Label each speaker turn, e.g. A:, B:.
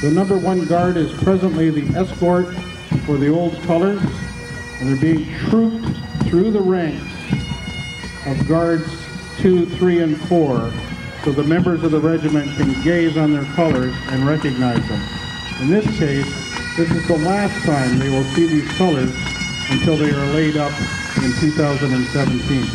A: The number 1 guard is presently the escort for the old colors, and they're being trooped through the ranks of guards 2, 3, and 4, so the members of the regiment can gaze on their colors and recognize them. In this case, this is the last time they will see these colors until they are laid up in 2017.